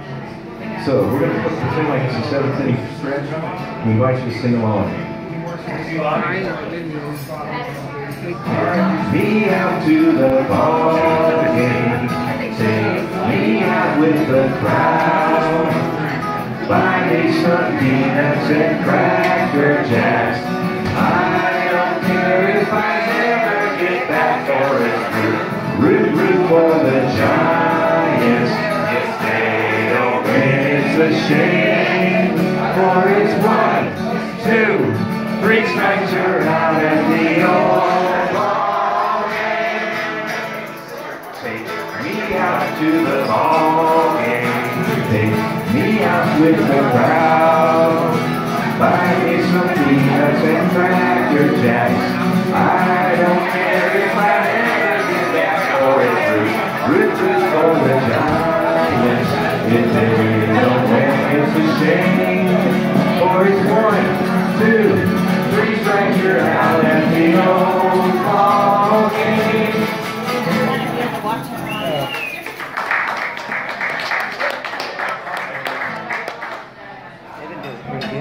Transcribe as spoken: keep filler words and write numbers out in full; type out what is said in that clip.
So we're going to pretend like it's a seventh inning stretch. We invite you to sing along. Me out to the ball game, take me out with the crowd. Buy me some peanuts and cracker jacks. I don't care if I never get back or it's root, root, root for the Giants. If they don't win, it's a shame. For it's one, two, three strikes, you're out at the old ball game. Take me out to the ball game. Take me out with the